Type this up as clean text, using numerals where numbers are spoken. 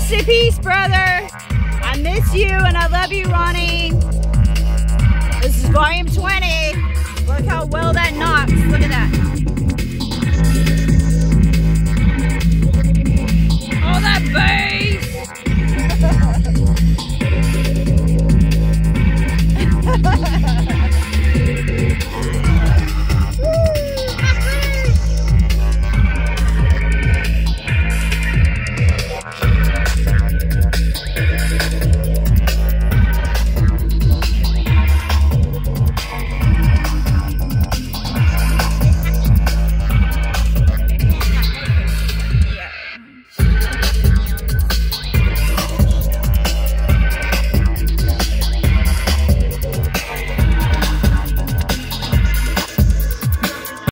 Rest in peace, brother. I miss you and I love you, Ronnie. This is volume 20. Look how well that knocks. Look at that.